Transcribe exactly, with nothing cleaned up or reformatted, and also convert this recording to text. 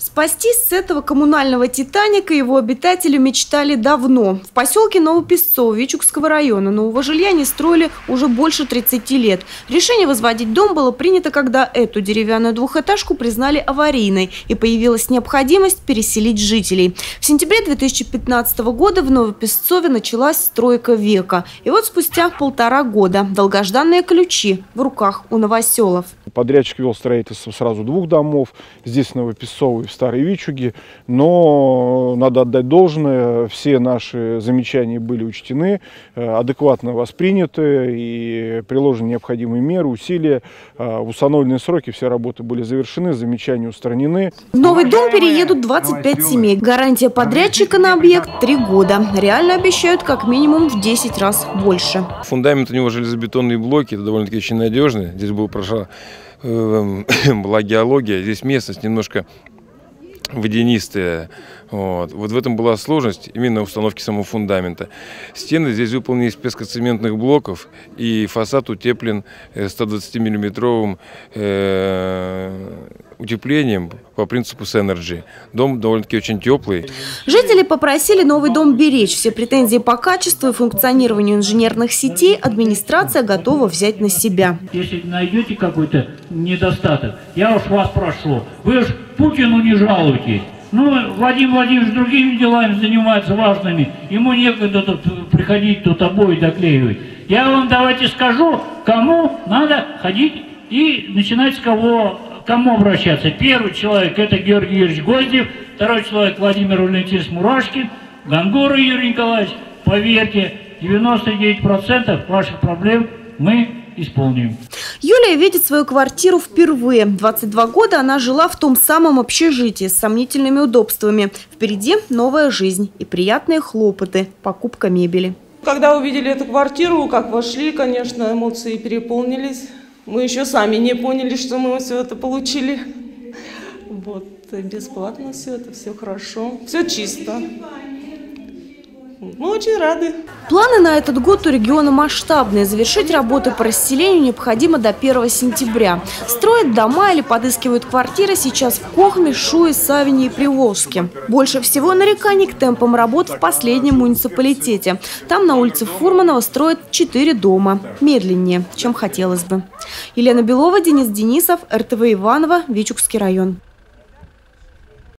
Спастись с этого коммунального «Титаника» его обитатели мечтали давно. В поселке Новопесцово Вичугского района нового жилья не строили уже больше тридцати лет. Решение возводить дом было принято, когда эту деревянную двухэтажку признали аварийной и появилась необходимость переселить жителей. В сентябре две тысячи пятнадцатого года в Новопесцове началась стройка века. И вот спустя полтора года долгожданные ключи в руках у новоселов. Подрядчик вел строительство сразу двух домов, здесь в Новопесцово и в Старой Вичуге, но надо отдать должное, все наши замечания были учтены, адекватно восприняты и приложены необходимые меры, усилия. В установленные сроки все работы были завершены, замечания устранены. В новый дом переедут двадцать пять семей. Гарантия подрядчика на объект три года. Реально обещают как минимум в десять раз больше. Фундамент у него железобетонные блоки, это довольно-таки очень надежно. Здесь была прошла э, была геология, здесь местность немножко водянистая. Вот. вот в этом была сложность именно установки самого фундамента. Стены здесь выполнены из пескоцементных блоков, и фасад утеплен сто двадцатимиллиметровым э, утеплением по принципу Synergy. Дом довольно-таки очень теплый. Жители попросили новый дом беречь. Все претензии по качеству и функционированию инженерных сетей администрация готова взять на себя. Если найдете какой-то недостаток, я уж вас прошу, вы уж Путину не жалуйтесь. Ну, Владимир Владимирович другими делами занимается важными. Ему некогда тут приходить, тут обои доклеивать. Я вам давайте скажу, кому надо ходить и начинать с кого, кому обращаться. Первый человек — это Георгий Юрьевич Гвоздев, второй человек — Владимир Валентинович Мурашкин, Гангура Юрий Николаевич. Поверьте, девяносто девять процентов ваших проблем мы исполним. Юлия видит свою квартиру впервые. двадцать два года она жила в том самом общежитии с сомнительными удобствами. Впереди новая жизнь и приятные хлопоты – покупка мебели. Когда увидели эту квартиру, как вошли, конечно, эмоции переполнились. Мы еще сами не поняли, что мы все это получили. Вот, бесплатно все это, все хорошо, все чисто. Мы очень рады. Планы на этот год у региона масштабные. Завершить работы по расселению необходимо до первого сентября. Строят дома или подыскивают квартиры сейчас в Кохме, Шуе, Савине и Приволжске. Больше всего нареканий к темпам работ в последнем муниципалитете. Там на улице Фурманова строят четыре дома. Медленнее, чем хотелось бы. Елена Белова, Денис Денисов, эр тэ вэ Иваново, Вичугский район.